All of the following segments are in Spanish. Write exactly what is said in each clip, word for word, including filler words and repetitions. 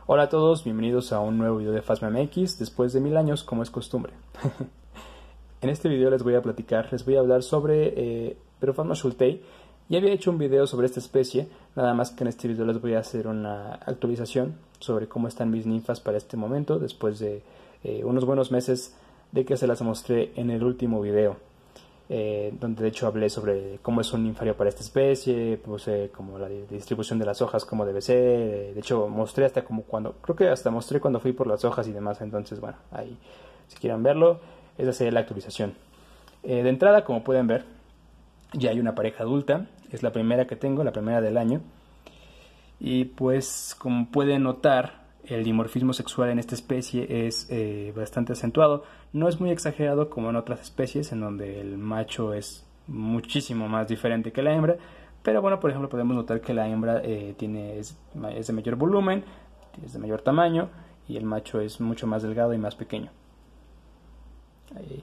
Hola a todos, bienvenidos a un nuevo video de Phasma M X después de mil años como es costumbre. En este video les voy a platicar, les voy a hablar sobre eh, Pyrophasma schulltei. Ya había hecho un video sobre esta especie, nada más que en este video les voy a hacer una actualización sobre cómo están mis ninfas para este momento, después de eh, unos buenos meses de que se las mostré en el último video. Eh, donde de hecho hablé sobre cómo es un ninfario para esta especie, puse como la distribución de las hojas, cómo debe ser. De hecho mostré hasta como cuando, creo que hasta mostré cuando fui por las hojas y demás. Entonces bueno, ahí si quieren verlo, esa sería la actualización. Eh, de entrada, como pueden ver, ya hay una pareja adulta, es la primera que tengo, la primera del año. Y pues como pueden notar, el dimorfismo sexual en esta especie es eh, bastante acentuado. No es muy exagerado como en otras especies en donde el macho es muchísimo más diferente que la hembra, pero bueno, por ejemplo podemos notar que la hembra eh, tiene, es, es de mayor volumen, es de mayor tamaño, y el macho es mucho más delgado y más pequeño. Ahí.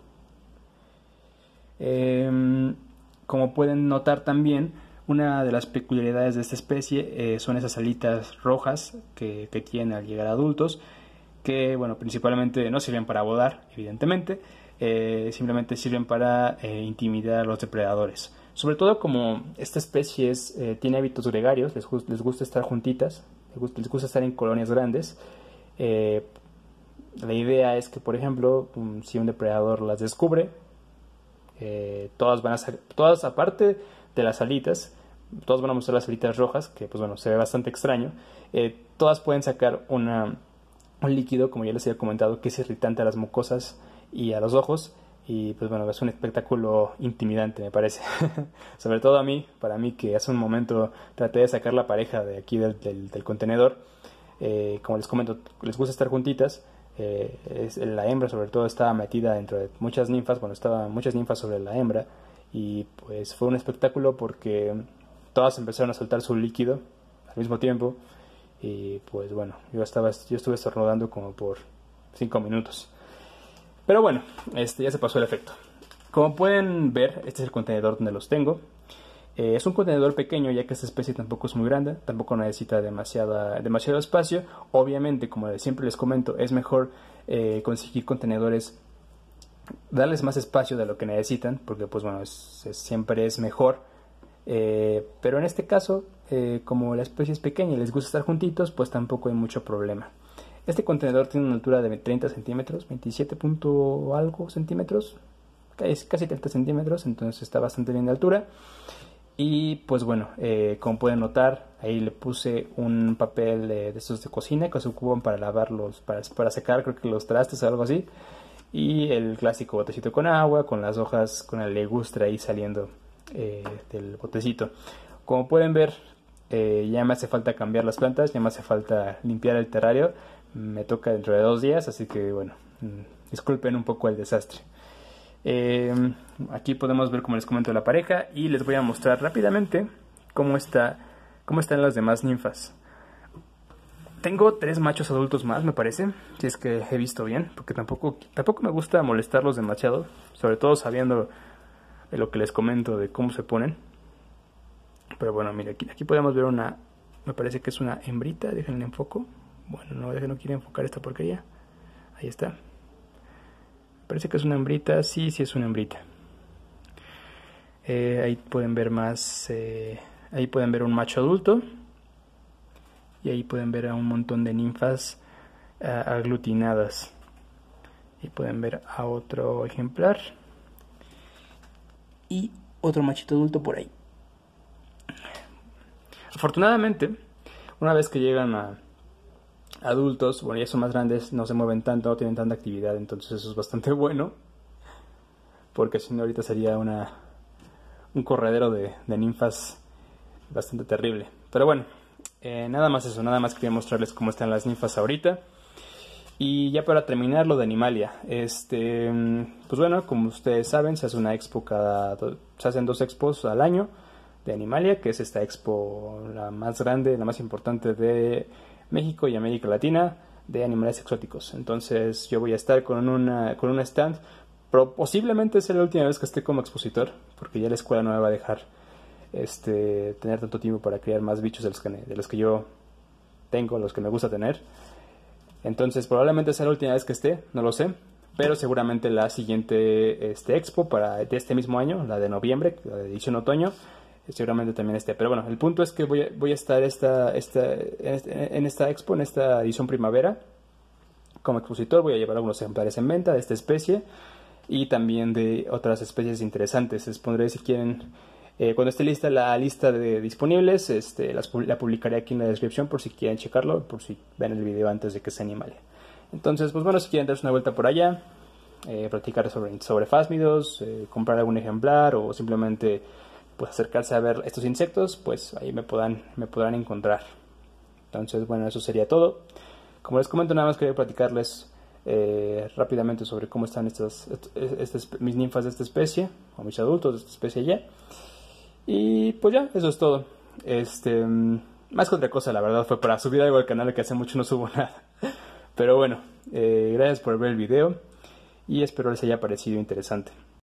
Eh, como pueden notar también, una de las peculiaridades de esta especie eh, son esas alitas rojas que, que tienen al llegar a adultos, que bueno, principalmente no sirven para volar, evidentemente, eh, simplemente sirven para eh, intimidar a los depredadores. Sobre todo como esta especie es, eh, tiene hábitos gregarios, les, les gusta estar juntitas, les gusta, les gusta estar en colonias grandes. Eh, la idea es que, por ejemplo, um, si un depredador las descubre, eh, todas van a ser, todas aparte de las alitas, todas van a mostrar las alitas rojas, que pues bueno, se ve bastante extraño. Eh, todas pueden sacar una, un líquido, como ya les había comentado, que es irritante a las mucosas y a los ojos. Y pues bueno, es un espectáculo intimidante, me parece. Sobre todo a mí, para mí que hace un momento traté de sacar la pareja de aquí del, del, del contenedor. Eh, como les comento, les gusta estar juntitas. Eh, es, la hembra sobre todo estaba metida dentro de muchas ninfas, bueno, estaban muchas ninfas sobre la hembra. Y pues fue un espectáculo porque todas empezaron a soltar su líquido al mismo tiempo. Y pues bueno, yo estaba yo estuve estornudando como por cinco minutos. Pero bueno, este ya se pasó el efecto. Como pueden ver, este es el contenedor donde los tengo. Eh, es un contenedor pequeño, ya que esta especie tampoco es muy grande, tampoco necesita demasiada, demasiado espacio. Obviamente, como siempre les comento, es mejor eh, conseguir contenedores, darles más espacio de lo que necesitan, porque pues bueno, es, es, siempre es mejor. Eh, pero en este caso, eh, como la especie es pequeña y les gusta estar juntitos, pues tampoco hay mucho problema. Este contenedor tiene una altura de treinta centímetros, veintisiete punto algo centímetros, casi treinta centímetros, entonces está bastante bien de altura. Y pues bueno, eh, como pueden notar, ahí le puse un papel de, de estos de cocina que se ocupan para lavarlos, para, para secar creo que los trastes o algo así. Y el clásico botecito con agua, con las hojas, con el legustre ahí saliendo eh, del botecito. Como pueden ver, eh, ya me hace falta cambiar las plantas, ya me hace falta limpiar el terrario. Me toca dentro de dos días, así que bueno, disculpen un poco el desastre. Eh, aquí podemos ver, como les comento, la pareja, y les voy a mostrar rápidamente cómo está, cómo están las demás ninfas. Tengo tres machos adultos más, me parece, si es que he visto bien, porque tampoco, tampoco me gusta molestarlos demasiado, sobre todo sabiendo de lo que les comento de cómo se ponen. Pero bueno, mira, aquí, aquí podemos ver una, me parece que es una hembrita, déjenle enfoco. Bueno, no, no quiere enfocar esta porquería. Ahí está. Parece que es una hembrita. Sí, sí es una hembrita. Eh, ahí pueden ver más. Eh, ahí pueden ver un macho adulto. Y ahí pueden ver a un montón de ninfas uh, aglutinadas. Y pueden ver a otro ejemplar. Y otro machito adulto por ahí. Afortunadamente, una vez que llegan a adultos, bueno, ya son más grandes, no se mueven tanto, no tienen tanta actividad, entonces eso es bastante bueno, porque si no ahorita sería una un corredero de, de ninfas bastante terrible. Pero bueno, eh, nada más eso, nada más quería mostrarles cómo están las ninfas ahorita. Y ya para terminar, lo de Animalia, este, pues bueno, como ustedes saben, se hace una expo cada, se hacen dos expos al año de Animalia, que es esta expo la más grande, la más importante de México y América Latina de animales exóticos. Entonces yo voy a estar con una con un stand, pero posiblemente sea la última vez que esté como expositor, porque ya la escuela no me va a dejar este tener tanto tiempo para crear más bichos de los que, de los que yo tengo, los que me gusta tener. Entonces probablemente sea la última vez que esté, no lo sé. Pero seguramente la siguiente este, expo para, de este mismo año, la de noviembre, la de edición otoño, seguramente también esté. Pero bueno, el punto es que voy a, voy a estar esta, esta, en esta expo, en esta edición primavera. Como expositor voy a llevar algunos ejemplares en venta de esta especie y también de otras especies interesantes. Les pondré, si quieren, eh, cuando esté lista la lista de disponibles, este, las, la publicaré aquí en la descripción por si quieren checarlo, por si ven el video antes de que se animale. Entonces, pues bueno, si quieren darse una vuelta por allá, eh, platicar sobre, sobre fásmidos, eh, comprar algún ejemplar o simplemente pues acercarse a ver estos insectos, pues ahí me podrán, me podrán encontrar. Entonces, bueno, eso sería todo. Como les comento, nada más quería platicarles eh, rápidamente sobre cómo están estas, estas, mis ninfas de esta especie, o mis adultos de esta especie ya. Y pues ya, eso es todo. Este, más que otra cosa, la verdad, fue para subir algo al canal, que hace mucho no subo nada. Pero bueno, eh, gracias por ver el video y espero les haya parecido interesante.